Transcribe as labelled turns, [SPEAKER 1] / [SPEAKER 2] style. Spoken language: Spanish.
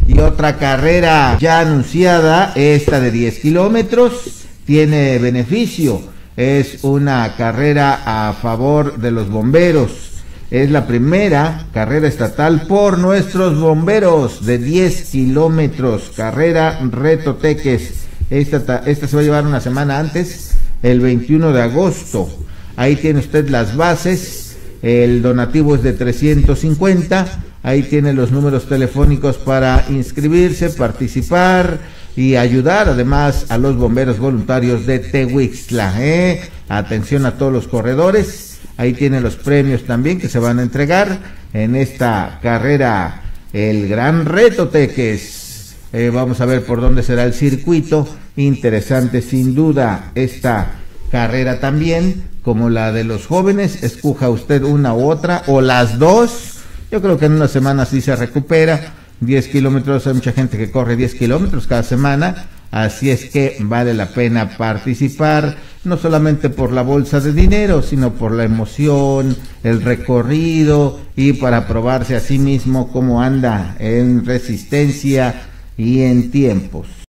[SPEAKER 1] Y otra carrera ya anunciada, esta de 10 kilómetros, tiene beneficio. Es una carrera a favor de los bomberos. Es la primera carrera estatal por nuestros bomberos de 10 kilómetros. Carrera Reto Teques. Esta se va a llevar una semana antes, el 21 de agosto. Ahí tiene usted las bases. El donativo es de 350. Ahí tiene los números telefónicos para inscribirse, participar y ayudar además a los bomberos voluntarios de Tehuixtla. Atención a todos los corredores. Ahí tiene los premios también que se van a entregar en esta carrera, el Gran Reto Teques. Vamos a ver por dónde será el circuito. Interesante sin duda esta carrera también, como la de los jóvenes. Escoja usted una u otra o las dos. Yo creo que en una semana sí se recupera. 10 kilómetros, hay mucha gente que corre 10 kilómetros cada semana, así es que vale la pena participar, no solamente por la bolsa de dinero, sino por la emoción, el recorrido y para probarse a sí mismo cómo anda en resistencia y en tiempos.